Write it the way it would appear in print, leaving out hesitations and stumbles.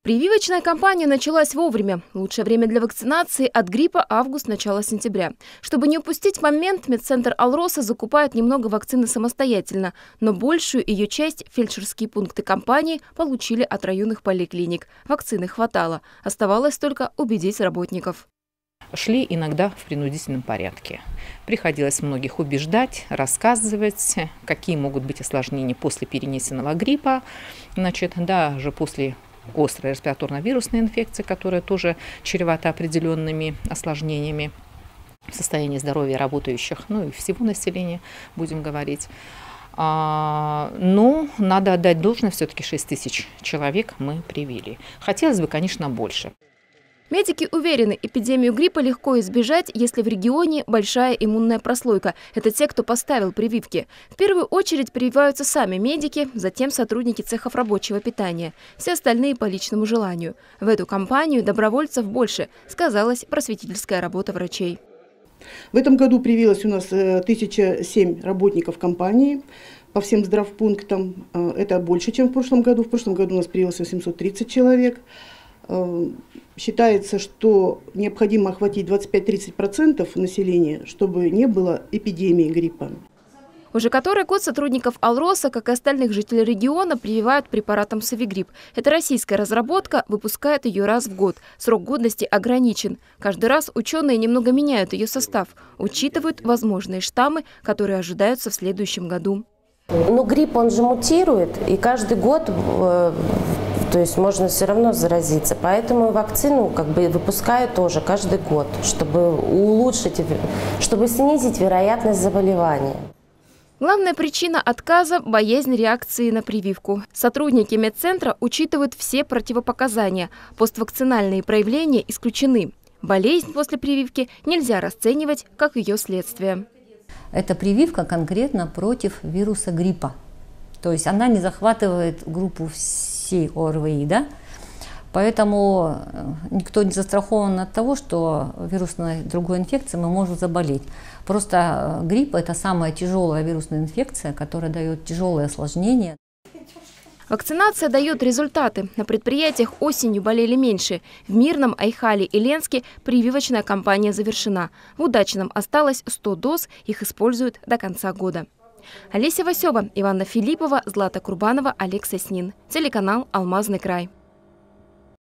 Прививочная кампания началась вовремя. Лучшее время для вакцинации от гриппа – август, начало сентября. Чтобы не упустить момент, медцентр «Алроса» закупает немного вакцины самостоятельно, но большую ее часть фельдшерские пункты кампании получили от районных поликлиник. Вакцины хватало. Оставалось только убедить работников. Шли иногда в принудительном порядке. Приходилось многих убеждать, рассказывать, какие могут быть осложнения после перенесенного гриппа, даже после острой респираторно-вирусной инфекции, которая тоже чревата определенными осложнениями в состоянии здоровья работающих, и всего населения, будем говорить. Но надо отдать должное, все-таки 6 тысяч человек мы привили. Хотелось бы, конечно, больше. Медики уверены, эпидемию гриппа легко избежать, если в регионе большая иммунная прослойка. Это те, кто поставил прививки. В первую очередь прививаются сами медики, затем сотрудники цехов рабочего питания. Все остальные по личному желанию. В эту кампанию добровольцев больше, сказалась просветительская работа врачей. В этом году привилось у нас 1007 работников компании по всем здравпунктам. Это больше, чем в прошлом году. В прошлом году у нас привилось 830 человек. Считается, что необходимо охватить 25-30% населения, чтобы не было эпидемии гриппа. Уже который год сотрудников «Алроса», как и остальных жителей региона, прививают препаратом «Совигрипп». Это российская разработка, выпускает ее раз в год. Срок годности ограничен. Каждый раз ученые немного меняют ее состав, учитывают возможные штаммы, которые ожидаются в следующем году. Но грипп, он же мутирует, и каждый год, то есть можно все равно заразиться. Поэтому вакцину выпускают тоже каждый год, чтобы чтобы снизить вероятность заболевания. Главная причина отказа – боязнь реакции на прививку. Сотрудники медцентра учитывают все противопоказания. Поствакцинальные проявления исключены. Болезнь после прививки нельзя расценивать как ее следствие. Это прививка конкретно против вируса гриппа. То есть она не захватывает группу всей ОРВИ, да? Поэтому никто не застрахован от того, что вирусной другой инфекцией мы можем заболеть. Просто грипп – это самая тяжелая вирусная инфекция, которая дает тяжелые осложнения. Вакцинация дает результаты. На предприятиях осенью болели меньше. В Мирном, Айхале и Ленске прививочная кампания завершена. В Удачном осталось 100 доз, их используют до конца года. Олеся Васева, Иванна Филиппова, Злата Курбанова, Олег Соснин. Телеканал «Алмазный край».